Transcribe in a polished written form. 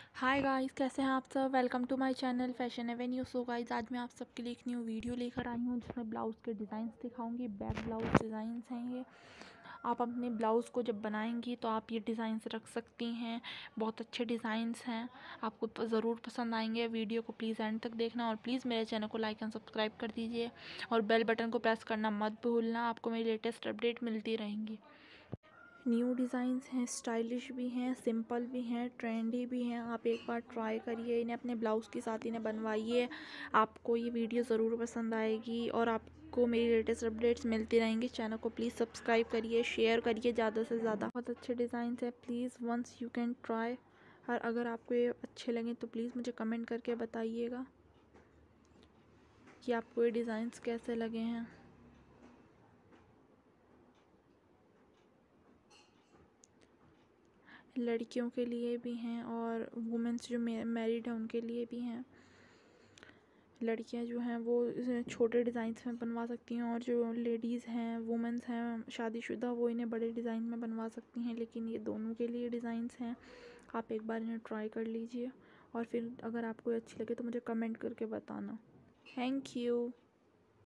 Hi guys, कैसे हैं आप सब। Welcome to my channel fashion avenue. So guys, आज मैं आप सबके लिए एक न्यू वीडियो लेकर आई हूँ जिसमें ब्लाउज़ के डिज़ाइंस दिखाऊंगी। बैक ब्लाउज डिज़ाइंस हैं ये। आप अपने ब्लाउज़ को जब बनाएंगी तो आप ये डिज़ाइंस रख सकती हैं। बहुत अच्छे डिज़ाइंस हैं, आपको ज़रूर पसंद आएंगे। वीडियो को प्लीज़ एंड तक देखना और प्लीज़ मेरे चैनल को लाइक एंड सब्सक्राइब कर दीजिए और बेल बटन को प्रेस करना मत भूलना। आपको मेरी लेटेस्ट अपडेट मिलती रहेंगी। न्यू डिज़ाइंस हैं, स्टाइलिश भी हैं, सिंपल भी हैं, ट्रेंडी भी हैं। आप एक बार ट्राई करिए इन्हें, अपने ब्लाउज़ के साथ इन्हें बनवाइए। आपको ये वीडियो ज़रूर पसंद आएगी और आपको मेरी लेटेस्ट अपडेट्स मिलती रहेंगी। चैनल को प्लीज़ सब्सक्राइब करिए, शेयर करिए ज़्यादा से ज़्यादा। बहुत अच्छे डिज़ाइंस हैं, please once you can try. और अगर आपको ये अच्छे लगें तो प्लीज़ मुझे कमेंट करके बताइएगा कि आपको ये डिज़ाइंस कैसे लगे हैं। लड़कियों के लिए भी हैं और वुमेंस जो मैरिड हैं उनके लिए भी हैं। लड़कियां जो हैं वो छोटे डिज़ाइंस में बनवा सकती हैं और जो लेडीज़ हैं, वुमेंस हैं शादीशुदा, वो इन्हें बड़े डिज़ाइन में बनवा सकती हैं। लेकिन ये दोनों के लिए डिज़ाइंस हैं। आप एक बार इन्हें ट्राई कर लीजिए और फिर अगर आपको अच्छी लगे तो मुझे कमेंट करके बताना। Thank you.